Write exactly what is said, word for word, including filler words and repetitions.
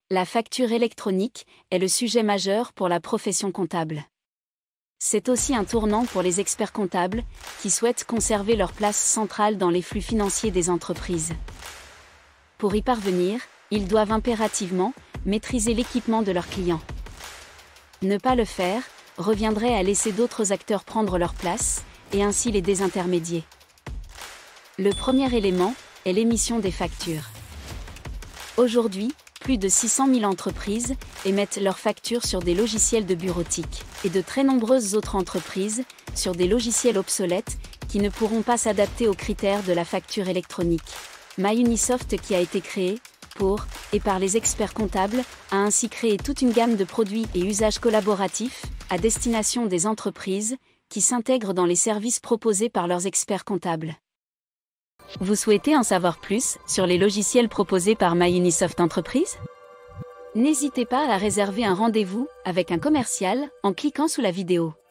La facture électronique est le sujet majeur pour la profession comptable. C'est aussi un tournant pour les experts comptables, qui souhaitent conserver leur place centrale dans les flux financiers des entreprises. Pour y parvenir, ils doivent impérativement maîtriser l'équipement de leurs clients. Ne pas le faire reviendrait à laisser d'autres acteurs prendre leur place, et ainsi les désintermédier. Le premier élément est l'émission des factures. Aujourd'hui, plus de six cent mille entreprises émettent leurs factures sur des logiciels de bureautique, et de très nombreuses autres entreprises sur des logiciels obsolètes qui ne pourront pas s'adapter aux critères de la facture électronique. MyUnisoft, qui a été créé pour et par les experts comptables, a ainsi créé toute une gamme de produits et usages collaboratifs à destination des entreprises qui s'intègrent dans les services proposés par leurs experts comptables. Vous souhaitez en savoir plus sur les logiciels proposés par MyUnisoft Entreprise? N'hésitez pas à réserver un rendez-vous avec un commercial en cliquant sous la vidéo.